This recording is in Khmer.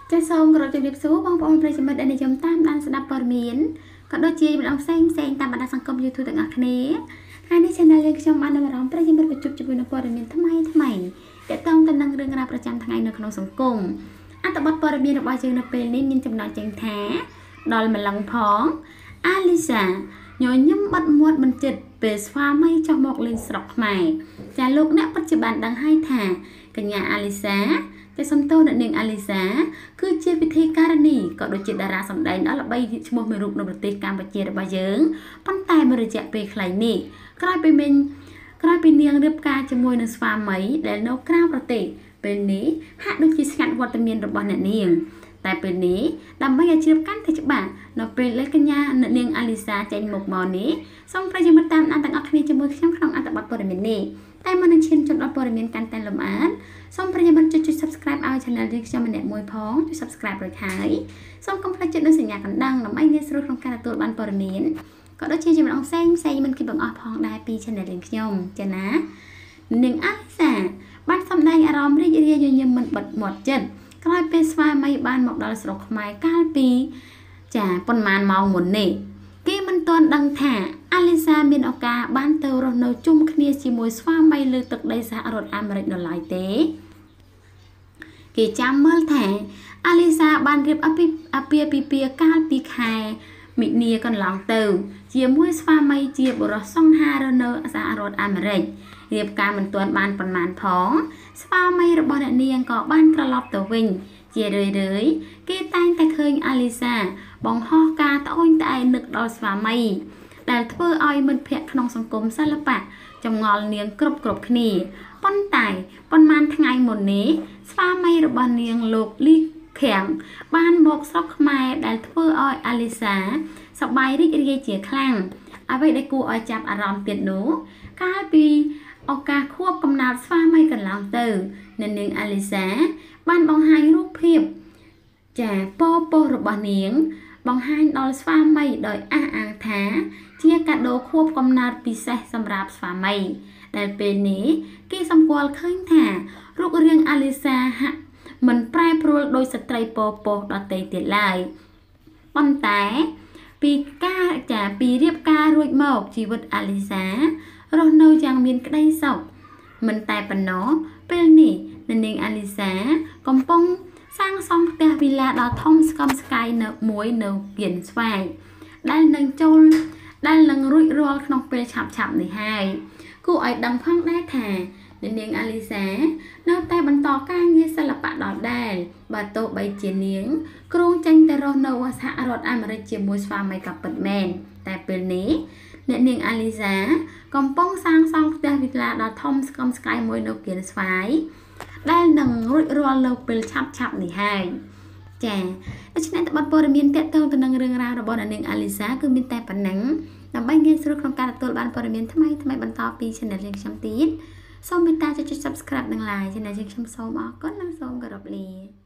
ចាសូមគោរពជម្រាបសួរបងប្អូនប្រិយមិត្តដែលនិយមតាមដានស្ដាប់ព័ត៌មានក៏ដូចជាម្ដងផ្សេងតាមបណ្ដាសង្គម YouTube ទាំងអស់គ្នាហើយនេះ Channel យើងខ្ញុំបាននាំអារម្មណ៍ប្រិយមិត្តបញ្ជប់ជាមួយនឹងព័ត៌មានថ្មីទាក់ទងទៅនឹងរឿងរ៉ាវប្រចាំថ្ងៃនៅក្នុងសង្គមអត្ថបទព័ត៌មានរបស់យើងនៅពេលនេះមានចំណងជើងថាដល់ម្លឹងផងអាលីសាញញឹមបាត់មាត់មិនចិត្តពេលស្វាមីចុះមកលេងស្រុកខ្មែរចាលោកអ្នកពិតជាបានដឹងហើយថាកញ្ញាអាលីសាតែសំទោសអ្នកនាងអាលីសាគឺជាពិធីការនីក៏ដូចជាតារាសម្ដែងដ៏ល្បីឈ្មោះមួយរូបនៅប្រទេសកម្ពុជារបស់យើងប៉ុន្តែមួយរយៈពេលខ្លីនេះក្រោយពីនាងរៀបការជាមួយនឹងស្វាមីដែលនៅក្រៅប្រទេសពេលនេះហាក់ដូចជាស្ងាត់វត្តមានរបស់អ្នកនាងតែពេលនេះដើម្បីឲ្យជ្រាបកាន់តែច្បាស់នៅពេលលេខកញ្ញាអ្នកនាងអាលីសាចេញមុខមកនេះសូមប្រិយមិត្តតាមដានទាំងអស់គ្នាជាមួយខ្ញុំក្នុងអត្ថបទព័ត៌មាននេះតែមុននឹងឈានជន់ដល់ព័ត៌មានកាន់តែលម្អិតសូមប្រិយមិត្តចុច Subscribe ឲ្យ Channel យើងខ្ញុំម្នាក់មួយផងចុច Subscribe រួចហើយសូមកុំភ្លេចចុចនូវសញ្ញាកណ្ដឹងដើម្បីងាយស្រួលក្នុងការទទួលបានព័ត៌មានក៏ដូចជាចំណងផ្សេងមិនគិតបង្អស់ផងដែរពី Channel យើងខ្ញុំចាណានាងអាលីសាបានសម្ដែងអារម្មណ៍រីករាយញញឹមមិនបិទមាត់ចិត្តក្រោយពេលស្វាមីបានមកដល់ស្រុកខ្មែរកាលពីប៉ុន្មានម៉ោងមុននេះគេមិនទាន់ដឹងថាអាលីសាមានឱកាសបានទៅរស់នៅជុំគ្នាជាមួយស្វាមីលើទឹកដីសហរដ្ឋអាមេរិកនៅឡើយទេគេចាំមើលថាអាលីសាបានរៀបអាពាហ៍ពិពាហ៍កាលពីខែមិនិនាកន្លងទៅជាមួយស្វាមីជាបុរសសង្ហារនៅសហរដ្ឋអាមេរិករៀបការមិនទាន់បានប៉ុន្មានផងស្វាមីរបស់អ្នកនាងក៏បានត្រឡប់ទៅវិញជារឿយគេតែងតែឃើញអាលីសាបង្ហោះការត្អូញត្អែរនឹកដល់ស្វាមីដែលធ្វើឲ្យមិត្តភ័ក្តិក្នុងសង្គមសិល្បៈចម្ងល់នាងគ្រប់គ្នាប៉ុន្តែប៉ុន្មានថ្ងៃមុននេះស្វាមីរបស់នាងលោកលីខាំងបានមកស្រុកខ្មែរដែលធ្វើឲ្យអាលីសាសប្បាយរីករាយជាខ្លាំងអ្វីដែលគួរឲ្យចាប់អារម្មណ៍ទៀតនោះកាលពីឱកាសខួបកំណើតស្វាមីកន្លងទៅអ្នកនាងអាលីសាបានបង្ហាញរូបភាពពោរបស់នាងបង្ហាញដល់ស្វាមីដោយអះអាងថាជាកាដូខួបកំណើតពិសេសសម្រាប់ស្វាមីដែលពេលនេះគេសម្គាល់ឃើញថារូបរាងអាលីសាហាក់មិនប្រែប្រួលដោយស្ត្រីពោដទៃទៀតឡើយប៉ុន្តែពីរៀបការរួចមកជីវិតអាលីសារស់នៅយ៉ាងមានក្តីសុខមិនតែប៉ុណ្ណោះពេលនេះអ្នកនាងអាលីសាកំពុងសាងសង់ផ្ទះវីឡាដ៏ធំស្កំស្កាយនៅគៀនស្វាយដែលនឹងរួចរាល់ក្នុងពេលឆាប់នេះហើយគួរឲ្យដឹងផងដែរថាអ្នកនាងអាលីសានៅតែបន្តការងារសិល្បៈដដែលបើទោះបីជានាងគ្រោងចេញទៅរស់នៅសហរដ្ឋអាមេរិកជាមួយស្វាមីក៏ពិតមែនតែពេលនេះអ្នកនាងអាលីសាកំពុងសាងសង់ផ្ទះវីឡាដ៏ធំស្កំស្កាយមួយនៅគៀនស្វាយដែលនឹងរួចរាល់នៅពេលឆាប់នេះហើយដូច្នេះតបព័ត៌មានទាក់ទងទៅនឹងរឿងរ៉ាវរបស់អ្នកនាងអាលីសាគឺមានតែប៉ុណ្ណឹងដើម្បីងាយស្រួលក្នុងការទទួលបានព័ត៌មានថ្មីបន្តពី Channel យើងខ្ញុំទៀតសូមមេត្តាចុច Subscribe និង Like Channel យើងខ្ញុំសូមអរគុណនិងសូមគោរពលា